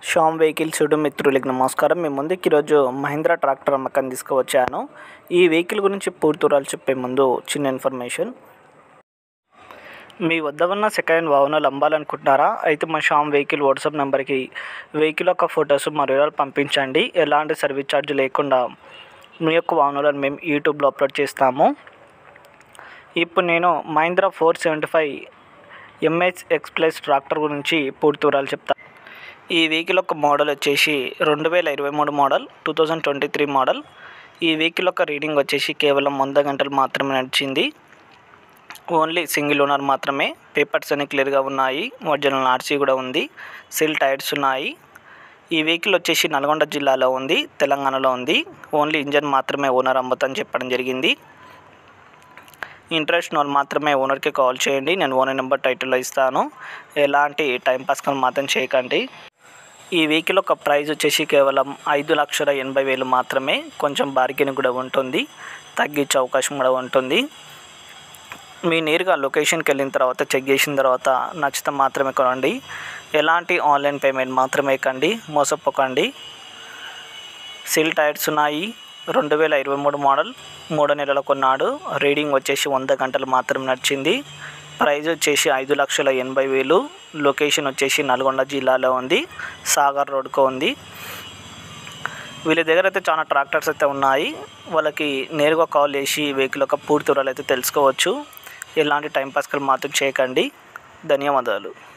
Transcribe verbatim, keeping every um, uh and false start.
Shyam vehicles YouTube మిత్రులకి నమస్కారం. మీ ముందుకి ఈరోజు మహీంద్రా ట్రాక్టర్ అమ్మకాన్ని తీసుకువచ్చాను. ఈ వెహికల్ గురించి పూర్తి వివరాలు చెప్పే ముందు చిన్న ఇన్ఫర్మేషన్. మీ వద్ద ఉన్న సెకండ్ వాహనాలు అమ్మాలనుకుంటున్నారా? అయితే మా శ్యామ్ వెహికల్ వాట్సాప్ నెంబర్కి వెహికల్ యొక్క ఫొటోస్ మరియు వివరాలు పంపించండి. ఎలాంటి సర్వీస్ ఛార్జ్ లేకుండా మీ యొక్క వాహనాలను మేము యూట్యూబ్లో అప్లోడ్ చేస్తాము. ఇప్పుడు నేను Mahindra four seventy five MH express tractor గురించి పూర్తి వివరాలు చెప్తాను. ఈ వెహికల్ యొక్క మోడల్ వచ్చేసి రెండు వేల ఇరవై మూడు model two thousand twenty three model. ఈ వెహికల్ యొక్క రీడింగ్ వచ్చేసి కేవలం వంద గంటలు మాత్రమే నడిచింది. ఓన్లీ సింగిల్ ఓనర్ మాత్రమే. పేపర్స్ అన్ని క్లియర్గా ఉన్నాయి. ఒరిజినల్ ఆర్సీ కూడా ఉంది. సిల్ టైర్స్ ఉన్నాయి. ఈ వెహికల్ వచ్చేసి నల్గొండ జిల్లాలో ఉంది, తెలంగాణలో ఉంది. ఓన్లీ ఇంజన్ మాత్రమే ఓనర్ అమ్ముతాని చెప్పడం జరిగింది. ఇంట్రెస్ట్ వాళ్ళు మాత్రమే ఓనర్కి కాల్ చేయండి. నేను ఓనర్ నెంబర్ టైటిల్లో ఇస్తాను. ఎలాంటి టైంపాస్ కాల్ మాత్రం చేయకండి. ఈ వెహికల్ యొక్క ప్రైస్ వచ్చేసి కేవలం ఐదు లక్షల ఎనభై వేలు మాత్రమే. కొంచెం బార్గెన్ కూడా ఉంటుంది, తగ్గించే అవకాశం కూడా ఉంటుంది. మీ నేరుగా లొకేషన్కి వెళ్ళిన తర్వాత చెక్ చేసిన తర్వాత నచ్చితే మాత్రమే కొనండి. ఎలాంటి ఆన్లైన్ పేమెంట్ మాత్రమే కండి, మోసపోకండి. సిల్ టైర్స్ ఉన్నాయి. రెండు వేల ఇరవై మూడు మోడల్, మూడు నెలల కొన్నాడు. రీడింగ్ వచ్చేసి వంద గంటలు మాత్రం నడిచింది. ప్రైజ్ వచ్చేసి ఐదు లక్షల ఎనభై వేలు. లొకేషన్ వచ్చేసి నల్గొండ జిల్లాలో ఉంది, సాగర్ రోడ్కు ఉంది. వీళ్ళ దగ్గర అయితే చాలా ట్రాక్టర్స్ అయితే ఉన్నాయి. వాళ్ళకి నేరుగా కాల్ చేసి వెహికల్ యొక్క పూర్తి వివరాలు అయితే తెలుసుకోవచ్చు. ఎలాంటి టైంపాస్ కాల్ మాత్రం చేయకండి. ధన్యవాదాలు.